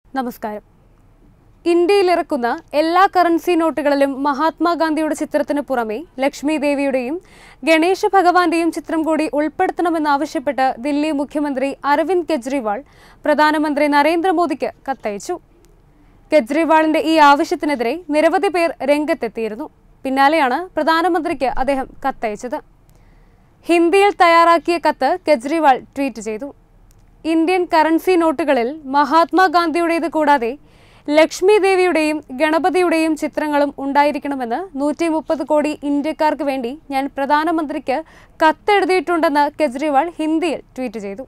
നമസ്കാരം. ഇന്ത്യയിൽ ഇറക്കുന്ന എല്ലാ കറൻസി നോട്ടുകളിലും മഹാത്മാഗാന്ധിയുടെ ചിത്രത്തിന് പുറമെ ലക്ഷ്മി ദേവിയുടെയും ഗണേശ ഭഗവാന്റെയും ചിത്രം കൂടി ഉൾപ്പെടുത്തണമെന്നാവശ്യപ്പെട്ട് ദില്ലി മുഖ്യമന്ത്രി അരവിന്ദ് കെജ്രിവാൾ പ്രധാനമന്ത്രി നരേന്ദ്രമോദിക്ക് കത്തയച്ചു. കെജ്രിവാളിന്റെ ഈ ആവശ്യത്തിനെതിരെ നിരവധി പേർ രംഗത്തെത്തിയിരുന്നു. പിന്നാലെയാണ് പ്രധാനമന്ത്രിക്ക് അദ്ദേഹം കത്തയച്ചത്. ഹിന്ദിയിൽ തയ്യാറാക്കിയ കത്ത് കെജ്രിവാൾ ട്വീറ്റ് ചെയ്തു. ഇന്ത്യൻ കറൻസി നോട്ടുകളിൽ മഹാത്മാഗാന്ധിയുടേത് കൂടാതെ ലക്ഷ്മി ദേവിയുടെയും ഗണപതിയുടെയും ചിത്രങ്ങളും ഉണ്ടായിരിക്കണമെന്ന് 130 കോടി ഇന്ത്യക്കാർക്ക് വേണ്ടി ഞാൻ പ്രധാനമന്ത്രിക്ക് കത്തെഴുതിയിട്ടുണ്ടെന്ന് കെജ്രിവാൾ ഹിന്ദിയിൽ ട്വീറ്റ് ചെയ്തു.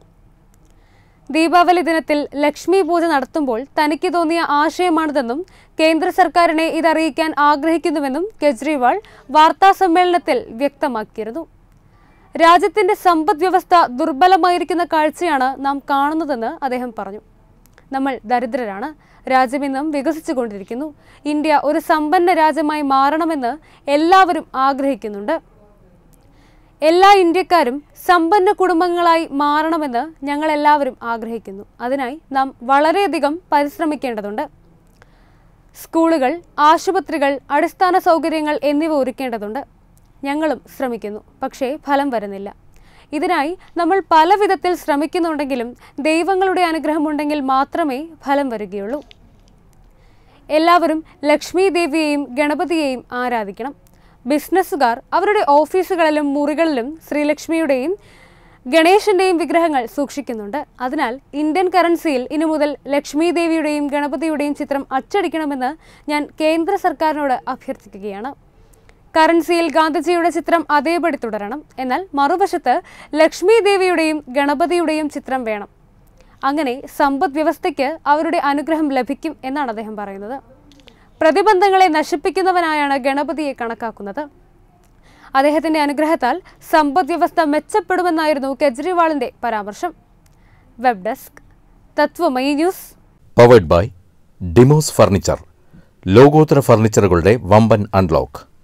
ദീപാവലി ദിനത്തിൽ ലക്ഷ്മി പൂജ നടത്തുമ്പോൾ തനിക്ക് തോന്നിയ ആശയമാണിതെന്നും കേന്ദ്ര സർക്കാരിനെ ഇതറിയിക്കാൻ ആഗ്രഹിക്കുന്നുവെന്നും കെജ്രിവാൾ വാർത്താസമ്മേളനത്തിൽ വ്യക്തമാക്കിയിരുന്നു. രാജ്യത്തിന്റെ സമ്പദ് വ്യവസ്ഥ ദുർബലമായിരിക്കുന്ന കാഴ്ചയാണ് നാം കാണുന്നതെന്ന് അദ്ദേഹം പറഞ്ഞു. നമ്മൾ ദരിദ്രരാണ്. രാജ്യം ഇന്നും വികസിച്ചുകൊണ്ടിരിക്കുന്നു. ഇന്ത്യ ഒരു സമ്പന്ന രാജ്യമായി മാറണമെന്ന് എല്ലാവരും ആഗ്രഹിക്കുന്നുണ്ട്. എല്ലാ ഇന്ത്യക്കാരും സമ്പന്ന കുടുംബങ്ങളായി മാറണമെന്ന് ഞങ്ങൾ എല്ലാവരും ആഗ്രഹിക്കുന്നു. അതിനായി നാം വളരെയധികം പരിശ്രമിക്കേണ്ടതുണ്ട്. സ്കൂളുകൾ, ആശുപത്രികൾ, അടിസ്ഥാന സൗകര്യങ്ങൾ എന്നിവ ഒരുക്കേണ്ടതുണ്ട്. ഞങ്ങളും ശ്രമിക്കുന്നു, പക്ഷേ ഫലം വരുന്നില്ല. ഇതിനായി നമ്മൾ പല വിധത്തിൽ ശ്രമിക്കുന്നുണ്ടെങ്കിലും ദൈവങ്ങളുടെ അനുഗ്രഹമുണ്ടെങ്കിൽ മാത്രമേ ഫലം വരികയുള്ളൂ. എല്ലാവരും ലക്ഷ്മി ദേവിയെയും ഗണപതിയെയും ആരാധിക്കണം. ബിസിനസ്സുകാർ അവരുടെ ഓഫീസുകളിലും മുറികളിലും ശ്രീലക്ഷ്മിയുടെയും ഗണേശന്റെയും വിഗ്രഹങ്ങൾ സൂക്ഷിക്കുന്നുണ്ട്. അതിനാൽ ഇന്ത്യൻ കറൻസിയിൽ ഇനി മുതൽ ലക്ഷ്മി ദേവിയുടെയും ഗണപതിയുടെയും ചിത്രം അച്ചടിക്കണമെന്ന് ഞാൻ കേന്ദ്ര സർക്കാരിനോട് അഭ്യർത്ഥിക്കുകയാണ്. കറൻസിയിൽ ഗാന്ധിജിയുടെ ചിത്രം അതേപടി തുടരണം. എന്നാൽ മറുവശത്ത് ലക്ഷ്മി ദേവിയുടെയും ഗണപതിയുടെയും ചിത്രം വേണം. അങ്ങനെ സമ്പദ് വ്യവസ്ഥയ്ക്ക് അവരുടെ അനുഗ്രഹം ലഭിക്കും എന്നാണ് അദ്ദേഹം പറയുന്നത്. പ്രതിബന്ധങ്ങളെ നശിപ്പിക്കുന്നവനായാണ് ഗണപതിയെ കണക്കാക്കുന്നത്. അദ്ദേഹത്തിന്റെ അനുഗ്രഹത്താൽ സമ്പദ് വ്യവസ്ഥ മെച്ചപ്പെടുമെന്നായിരുന്നു കെജ്രിവാളിന്റെ പരാമർശം. Web desk, Tatwamayi news. Powered by Demos furniture. ലോകോത്തര ഫർണിച്ചറുകളുടെ വമ്പൻ അൺലോക്ക്.